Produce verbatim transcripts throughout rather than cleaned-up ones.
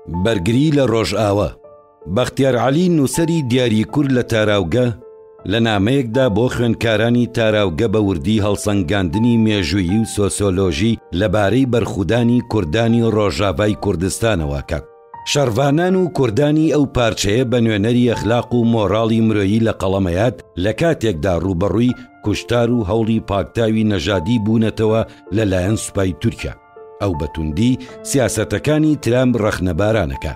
بەرگری لە ڕۆژئاوە. بەختیار عەلی نووسەری دیاری کورد لە تاراوگە لە نامەیەکدا بۆ خوێندکارانی تاراوگە بە وردی هەڵسەنگاندنی مێژوویی و سۆسیۆلۆژی لەبارەی بەرخودانی کوردانی ڕۆژاوای کوردستانەوە کات. شەڕڤانان و کوردانی ئەو پارچەیە بە نوێنەری ئەخلاق و مۆڕاڵی مرۆیی لە قەڵەمەیات لە کاتێکدا ڕوبەڕووی کوشتار و هەوڵی پاکتاوی نەژادی بوونەتەوە لەلایەن سوپای تورکیا. ئەو بەتوندی سیاسەتەکانی ترامپ ڕەخنەبارانەکە.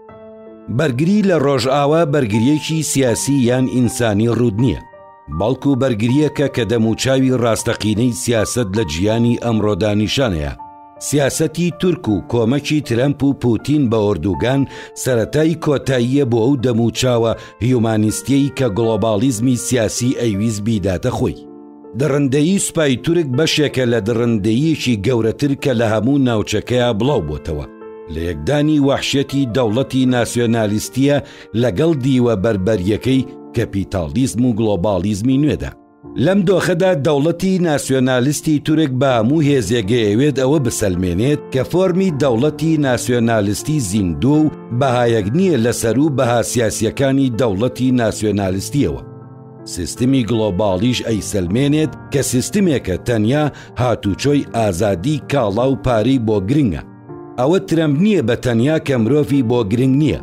بەرگری لە ڕۆژئاوا بەرگریەکی سیاسی یان ئینسانی ڕوود نییە، بەڵکو بەرگریەکە کە دەموچاوی ڕاستەقینەی سیاست لە جیانی ئەمڕۆدا نیشانەیە. سیاسەتی تورک و کۆمەکی ترامپ و پوتین بە ئۆردوگان سەرەتای کۆتاییە بۆ ئەو دەموچاوە هیومانیستیەی کە گلۆبالیزمی سیاسی ئەیویست بیداتە خۆی. دڕندەیی سوپای تورک بەشێکە لە دڕندەییەکی گەورەتر کە لە هەموو ناوچەکەیە بڵاو بۆتەوە، لە یەکدانی وەحشەتی دەوڵەتی ناسیۆنالیستیە لەگەڵ دیوە بربەریەکەی کەپیتالیزم و گلۆبالیزمی نوێدا. لەم دۆخەدا دەوڵەتی ناسیۆنالیستی تورک بە هەموو هێزێگەیەوێت ئەوە بسەلمێنێت کە فۆرمی دەوڵەتی ناسیۆنالیستی زیندوو و بەهایەک نییە لەسەر و بەها سیاسیەکانی دەوڵەتی ناسیۆنالیستیەوە. سیستمی گلۆبالیش ئەیسەلمێنێت کە سیستمێکە تەنیا هاتوچۆی ئازادی کاڵا و پارەی بۆ گرنگە. ئەوە ترامپ نییە بە تەنیا کە مرۆڤی بۆ گرنگ نییە،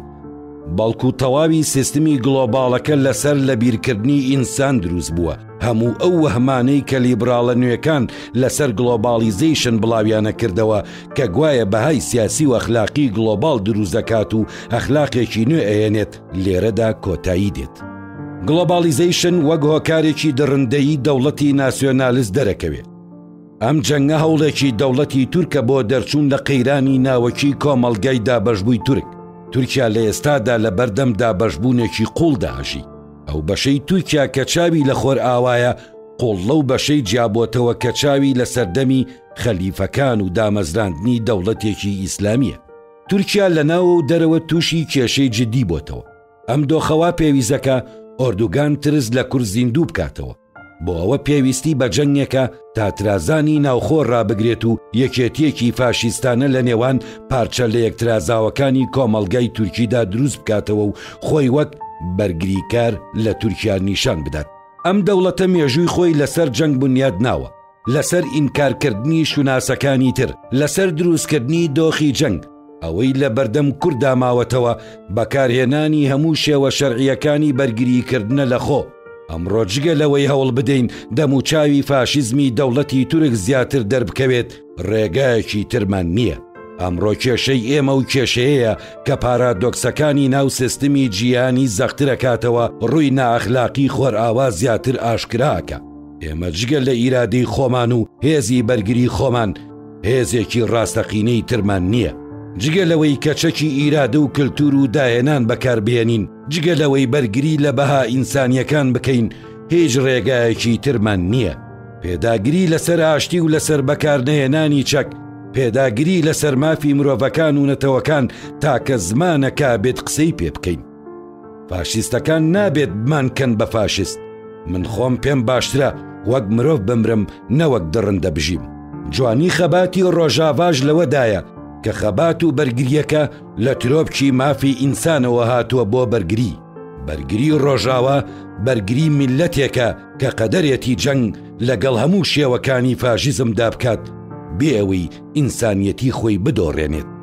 بەڵکو تەواوی سیستمی گلۆباڵەکە لەسەر لەبیرکردنی ئینسان دروست بووە. هەموو ئەو وەهمانەی کە لیبراڵە نوێکان لەسەر گلۆبالیزیشن بڵاویانە کردەوە کە گوایە بەهای سیاسی و ئەخلاقی گلۆباڵ دروست دەکات و ئەخلاقێکی نوێ ئەێنێت، لێرەدا کۆتایی دێت. گلۆبالیزیشن وەک هۆکارێکی دڕندەیی دەوڵەتی ناسیۆنالیست دەرەکەوێت. ئەم جەنگە هەوڵێکی دەوڵەتی تورکە بۆ دەرچوون لە قەیرانی ناوەکی کۆمەڵگەی دابەشبووی تورک. تورکیا لە ئێستادا لە بەردەم دابەشبوونێکی قوڵدا هەژی. ئەو بەشەی تورکیا کە چاوی لە خۆر ئاوایە قوڵ لەو بەشەی جیابۆتەوە کە چاوی لە سەردەمی خەلیفەکان و دامەزراندنی دەوڵەتێکی ئیسلامیە. تورکیا لە ناوە و دەرەوە تووشی کێشەی جدی بۆتەوە. ئەم دۆخەوا پێویستەکە ئۆردوگان ترس لە کورد زیندوو بکاتەوە. بۆ ئەوە پێویستی بە جەنگێکە تا ترازانی ناوخۆ ڕابگرێت و یەکێتیەکی فاشیستانە لە نێوان پارچە لە یەکترازاوەکانی کۆمەڵگای تورکیدا دروست بکاتەوە و خۆی وەک بەرگریکار لە تورکیا نیشان بدات. ئەم دەوڵەتە مێژووی خۆی لەسەر جەنگ بنیاد ناوە، لەسەر ئینکارکردنی شوناسەکانی تر، لەسەر دروستکردنی دۆخی جەنگ. ئەوەی لە بەردەم کووردا ماوەتەوە بەکارهێنانی هەموو شێوە شەرعیەکانی بەرگریکردنە لە خۆ. ئەمڕۆ جگە لەوەی هەوڵ بدەین دەموچاوی فاشیزمی دەوڵەتی تورک زیاتر دەربکەوێت، ڕێگایەکی ترمان نییە. ئەمڕۆ کێشەی ئێمە و کێشەیەیە کە پارادۆکسەکانی ناو سیستمی جیهانی زەخترەکاتەوە ڕووی نائەخلاقی خۆرئاوا زیاتر ئاشکراکە. ئێمە جگە لە ئیرادەی خۆمان و هێزی بەرگری خۆمان هێزێکی ڕاستەقینەی ترمان نییە. جگە لەوەی کەچەکی ئیرادە و کللتور و داهێنان بەکاربێنین، جگە لەوەی بەرگری لە بەها ئینسانیەکان بکەین، هیچ ڕێگایەکی ترمان نییە. پێداگری لەسەر ئاشتی و لەسەر بەکارنەهێنانی چەک، پێداگری لەسەر مافی مرۆڤەکان و نەتەوەکان تاکە زمانەکە بێت قسەی پێ بکەین. فاشیستەکان نابێت بمانکەن بە فاشیست. من خۆم پێم باشترە وەک مرۆڤ بمرم نەوەک دڕندە بژیم. جوانی خەباتی ڕۆژاواژ لەوەدایە کە خەبات و بەرگریەکە لە ترۆپکی مافی ئینسانەوە هاتووە بۆ بەرگری. بەرگری ڕۆژاوە بەرگری میلەتێکە کە قەدەرێتی جەنگ لەگەڵ هەموو شێوەکانی فاشیزمدا بکات بێ ئەوەی ئینسانیەتی خۆی بدۆڕێنێت.